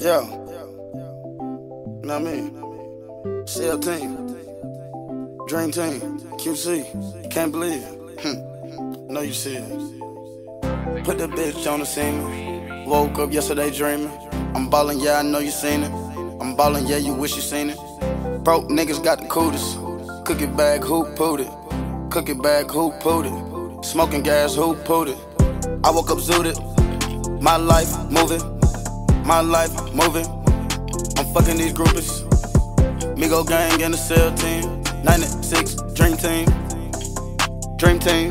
Yeah. You know what I mean? CL team. Dream team. QC. Can't believe it. Know you see it. Put the bitch on the scene. Woke up yesterday dreaming. I'm ballin', yeah, I know you seen it. I'm ballin', yeah, you wish you seen it. Broke niggas got the cutest. Cookie bag, who put it? Cookie bag, who put it? Smoking gas, who put it? I woke up zooted. My life moving. My life moving. I'm fucking these groupies. Migo gang and the cell team. 96 dream team. Dream team.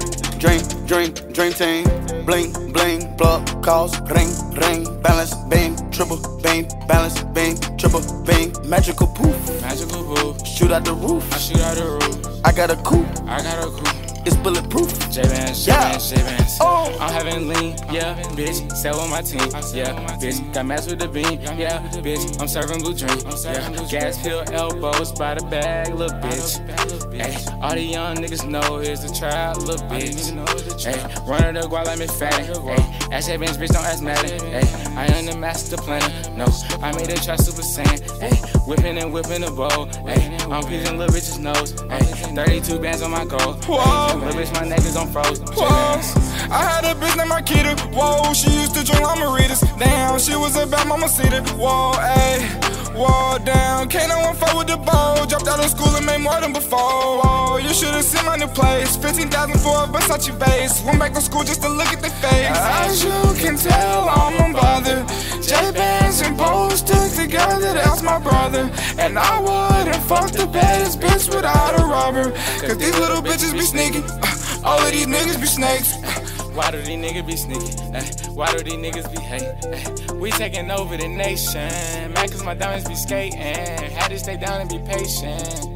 Dream team. Bling, bling, plug, calls, ring, ring. Balance, beam, triple beam. Balance, beam, triple beam. Magical poof. Magical poof. Shoot out the roof. I shoot out the roof. I got a coupe. I got a coupe. It's bulletproof. JBan, JBan. Oh. I'm having lean, yeah, bitch. Sell with my team, yeah, bitch. Got matched with the beam, yeah, bitch. I'm serving blue dream, yeah. Gas pill elbows by the bag, little bitch. Ay, all the young niggas know is the trap, little bitch. Ay, running the guap like me fatty. Ay, ask that bitch, don't ask Maddie. Ay, I am the master planner. No, I made a try super saiyan. Ay, whipping and whipping the bowl. Ay, I'm piercing little bitch's nose. Ay, 32 bands on my goal. Little bitch, my neck is on froze. Whoa, I had a bitch named Makita. Whoa, she used to drink margaritas. Damn, she was a bad mama cedar. Whoa, ayy. Whoa, down, can't no one fuck with the bow. Dropped out of school and made more than before. Whoa, you should've seen my new place. 15,000 for a Versace vase. Went back to school just to look at the face. As you can tell, I'm unbothered. JBans and Poof stuck together, that's my brother. And I wouldn't fuck the baddest bitch without a rubber. Cause these little bitches be sneaky. All of these niggas be snakes. Why do these niggas be sneaky? Why do these niggas be hating? We taking over the nation. Man, cause my diamonds be skating. Had to stay down and be patient.